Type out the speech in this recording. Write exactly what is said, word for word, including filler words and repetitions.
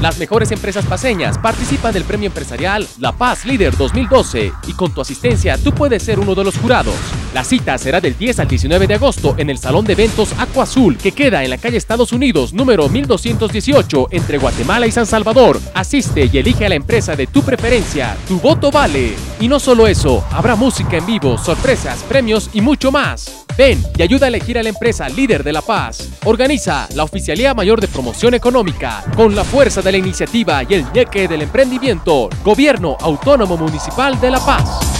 Las mejores empresas paceñas participan del premio empresarial La Paz Líder dos mil doce y con tu asistencia tú puedes ser uno de los jurados. La cita será del diez al diecinueve de agosto en el Salón de Eventos Aqua Azul, que queda en la calle Estados Unidos número mil doscientos dieciocho entre Guatemala y San Salvador. Asiste y elige a la empresa de tu preferencia. Tu voto vale. Y no solo eso, habrá música en vivo, sorpresas, premios y mucho más. Ven y ayuda a elegir a la empresa líder de La Paz. Organiza la Oficialía Mayor de Promoción Económica con la fuerza de la iniciativa y el ñeque del emprendimiento. Gobierno Autónomo Municipal de La Paz.